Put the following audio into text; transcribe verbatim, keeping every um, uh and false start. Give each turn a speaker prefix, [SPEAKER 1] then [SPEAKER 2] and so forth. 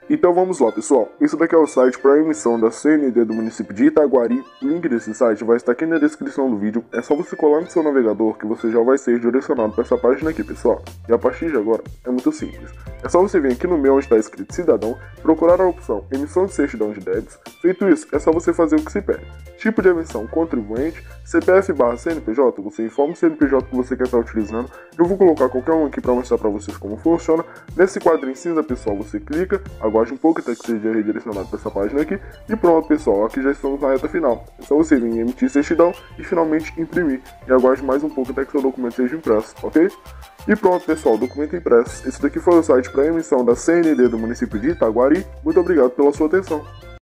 [SPEAKER 1] Então vamos lá, pessoal. Isso daqui é o site para emissão da C N D do município de Itaguari. O link desse site vai estar aqui na descrição do vídeo. É só você colar no seu navegador que você já vai ser direcionado para essa página aqui, pessoal. E a partir de agora é muito simples. É só você vir aqui no meu onde está escrito cidadão, procurar a opção emissão de certidão de débitos. Feito isso, é só você fazer o que se pede. Tipo de emissão contribuinte, C P F barra C N P J, você informa o C N P J que você quer estar utilizando. Eu vou colocar qualquer um aqui para mostrar para vocês como funciona. Nesse quadrinho cinza, pessoal, você clica, aguarde um pouco até que seja redirecionado para essa página aqui. E pronto, pessoal, aqui já estamos na reta final. É só você vir emitir certidão e finalmente imprimir. E aguarde mais um pouco até que seu documento seja impresso, ok? E pronto, pessoal, documento impresso. Esse daqui foi o site para emissão da C N D do município de Itaguari. Muito obrigado pela sua atenção.